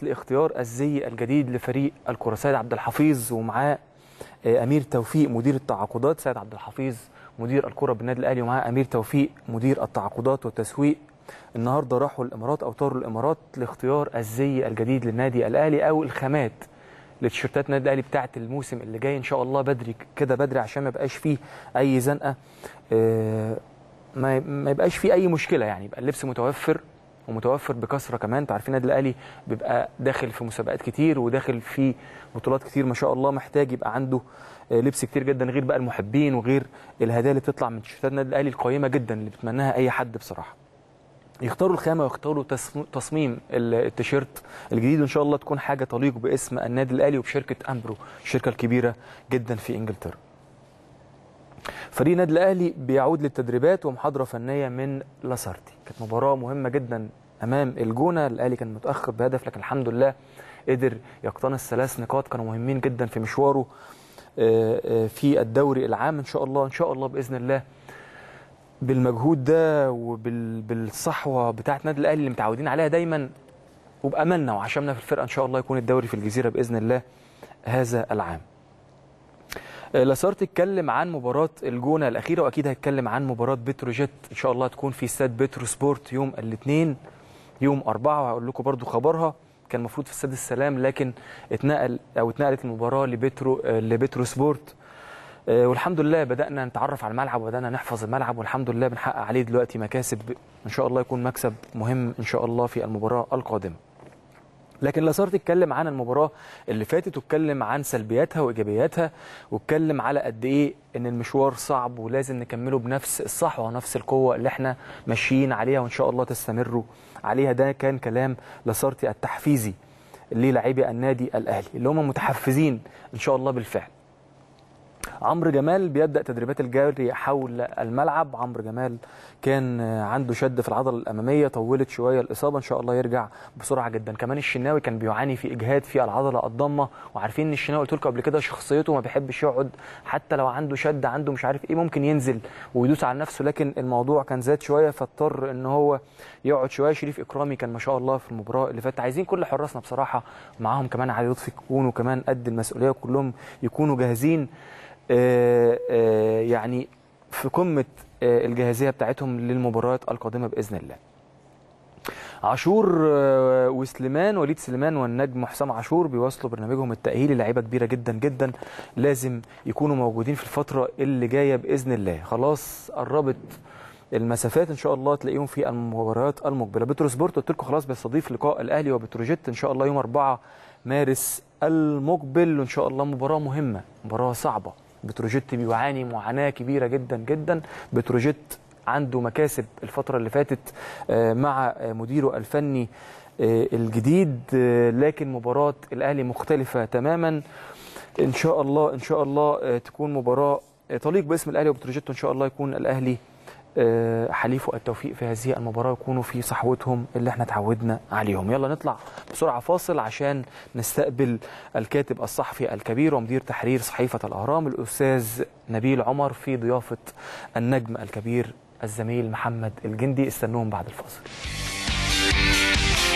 لاختيار الزي الجديد لفريق الكرة. سيد عبد الحفيظ ومعاه امير توفيق مدير التعاقدات. سيد عبد الحفيظ مدير الكرة بالنادي الاهلي ومعاه امير توفيق مدير التعاقدات والتسويق. النهارده راحوا الامارات او طاروا الامارات لاختيار الزي الجديد للنادي الاهلي او الخامات لتيشيرتات النادي الاهلي بتاعه الموسم اللي جاي ان شاء الله بدري كده بدري عشان ما يبقاش فيه اي زنقه، ما يبقاش فيه اي مشكله، يعني يبقى اللبس متوفر ومتوفر بكثره. كمان انتوا عارفين النادي الاهلي بيبقى داخل في مسابقات كتير وداخل في بطولات كتير ما شاء الله، محتاج يبقى عنده لبس كتير جدا، غير بقى المحبين وغير الهدايا اللي بتطلع من تيشيرتات النادي الاهلي القيمه جدا اللي بيتمناها اي حد بصراحه. يختاروا الخامه ويختاروا تصميم التيشيرت الجديد، وان شاء الله تكون حاجه تليق باسم النادي الاهلي وبشركه امبرو، الشركه الكبيره جدا في انجلترا. فريق النادي الاهلي بيعود للتدريبات ومحاضره فنيه من لاسارتي. كانت مباراه مهمه جدا امام الجونه، الاهلي كان متاخر بهدف لكن الحمد لله قدر يقتنص 3 نقاط كانوا مهمين جدا في مشواره في الدوري العام. ان شاء الله باذن الله بالمجهود ده وبالصحوه بتاعه النادي الاهلي اللي متعودين عليها دايما وباملنا وعشمنا في الفرقه ان شاء الله يكون الدوري في الجزيره باذن الله هذا العام. لاسارتي اتكلم عن مباراه الجونه الاخيره واكيد هيتكلم عن مباراه بتروجيت ان شاء الله تكون في استاد بترو سبورت يوم الاثنين يوم 4 وهقول لكم برده خبرها. كان المفروض في استاد السلام لكن اتنقلت المباراه لبترو سبورت، والحمد لله بدأنا نتعرف على الملعب وبدأنا نحفظ الملعب والحمد لله بنحقق عليه دلوقتي مكاسب ان شاء الله يكون مكسب مهم ان شاء الله في المباراه القادمه. لكن لاسارتي اتكلم عن المباراه اللي فاتت واتكلم عن سلبياتها وايجابياتها واتكلم على قد ايه ان المشوار صعب ولازم نكمله بنفس الصحوه ونفس القوه اللي احنا ماشيين عليها وان شاء الله تستمروا عليها. ده كان كلام لاسارتي التحفيزي للاعبي النادي الاهلي اللي هم متحفزين ان شاء الله بالفعل. عمرو جمال بيبدأ تدريبات الجري حول الملعب. عمرو جمال كان عنده شد في العضله الاماميه، طولت شويه الاصابه، ان شاء الله يرجع بسرعه جدا. كمان الشناوي كان بيعاني في اجهاد في العضله الضمه، وعارفين ان الشناوي قلت لكم قبل كده شخصيته ما بيحبش يقعد، حتى لو عنده شد عنده مش عارف ايه ممكن ينزل ويدوس على نفسه، لكن الموضوع كان زاد شويه فاضطر ان هو يقعد شويه. شريف اكرامي كان ما شاء الله في المباراه اللي فاتت. عايزين كل حراسنا بصراحه معاهم كمان علي لطفي يكونوا كمان قد المسؤوليه وكلهم يكونوا جاهزين يعني في قمة الجاهزية بتاعتهم للمباريات القادمة بإذن الله. عاشور وسليمان، وليد سليمان والنجم حسام عاشور بيواصلوا برنامجهم التأهيلي. لعيبة كبيرة جدا جدا لازم يكونوا موجودين في الفترة اللي جاية بإذن الله. خلاص قربت المسافات ان شاء الله تلاقيهم في المباريات المقبله. بترو سبورت قلت لكم خلاص بيستضيف لقاء الاهلي وبتروجيت ان شاء الله يوم 4 مارس المقبل، وان شاء الله مباراه مهمه مباراه صعبه. بتروجيت بيعاني معاناه كبيره جدا جدا. بتروجيت عنده مكاسب الفتره اللي فاتت مع مديره الفني الجديد، لكن مباراه الاهلي مختلفه تماما. ان شاء الله تكون مباراه تليق باسم الاهلي وبتروجيت، وان شاء الله يكون الاهلي حليفوا التوفيق في هذه المباراة ويكونوا في صحوتهم اللي احنا اتعودنا عليهم. يلا نطلع بسرعة فاصل عشان نستقبل الكاتب الصحفي الكبير ومدير تحرير صحيفة الأهرام الأستاذ نبيل عمر في ضيافة النجم الكبير الزميل محمد الجندي. استنوهم بعد الفاصل.